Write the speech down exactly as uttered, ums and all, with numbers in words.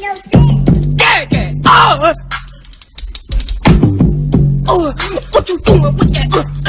Get it! Oh! Oh! What you doing with that?